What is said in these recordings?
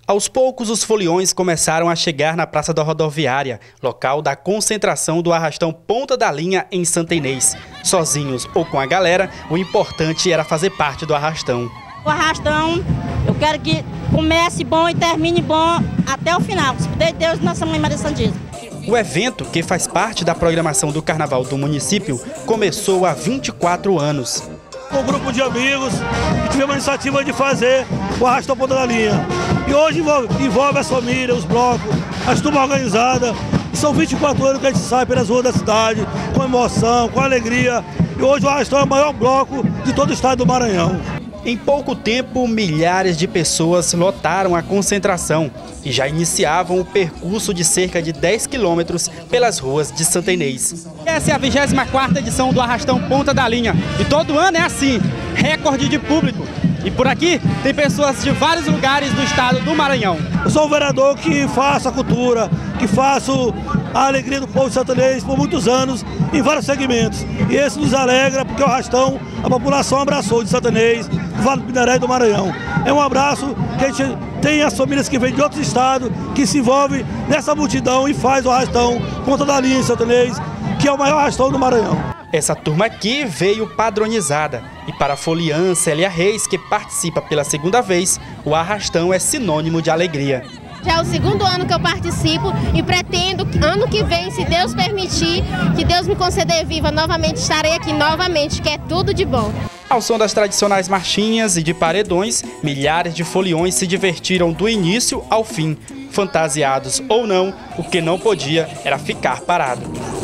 Aos poucos, os foliões começaram a chegar na Praça da Rodoviária, local da concentração do arrastão Ponta da Linha em Santa Inês. Sozinhos ou com a galera, o importante era fazer parte do arrastão. O arrastão, eu quero que comece bom e termine bom até o final. Se puder Deus, Nossa Mãe Maria Santíssima. O evento, que faz parte da programação do Carnaval do município, começou há 24 anos. Um grupo de amigos que tivemos a iniciativa de fazer o arrastão Ponta da Linha. E hoje envolve as famílias, os blocos, as turmas organizadas. E são 24 anos que a gente sai pelas ruas da cidade, com emoção, com alegria. E hoje o arrastão é o maior bloco de todo o estado do Maranhão. Em pouco tempo, milhares de pessoas lotaram a concentração e já iniciavam o percurso de cerca de 10 quilômetros pelas ruas de Santa Inês. Essa é a 24ª edição do Arrastão Ponta da Linha e todo ano é assim, recorde de público. E por aqui tem pessoas de vários lugares do estado do Maranhão. Eu sou um vereador que faço a cultura, que faço a alegria do povo de Santa Inês por muitos anos, em vários segmentos. E esse nos alegra porque o arrastão, a população abraçou de Santa Inês, do Vale do Pindaré e do Maranhão. É um abraço que a gente tem as famílias que vêm de outros estados, que se envolvem nessa multidão e faz o arrastão Ponta da Linha em Santa Inês, que é o maior arrastão do Maranhão. Essa turma aqui veio padronizada e para a foliã Célia Reis, que participa pela segunda vez, o arrastão é sinônimo de alegria. Já é o segundo ano que eu participo e pretendo, ano que vem, se Deus permitir, que Deus me conceder viva novamente, estarei aqui novamente, que é tudo de bom. Ao som das tradicionais marchinhas e de paredões, milhares de foliões se divertiram do início ao fim. Fantasiados ou não, o que não podia era ficar parado.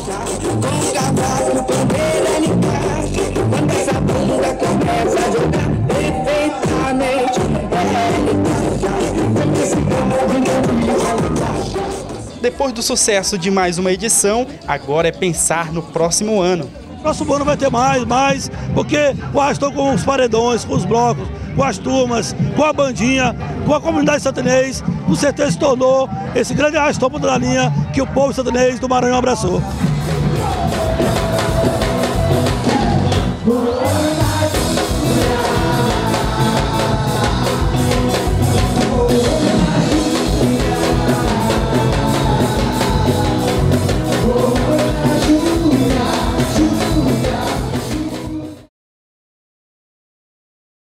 Depois do sucesso de mais uma edição, agora é pensar no próximo ano. Próximo ano vai ter mais, porque o arrastão com os paredões, com os blocos, com as turmas, com a bandinha, com a comunidade santanês, com certeza se tornou esse grande arrastão Ponta da Linha que o povo santanês do Maranhão abraçou.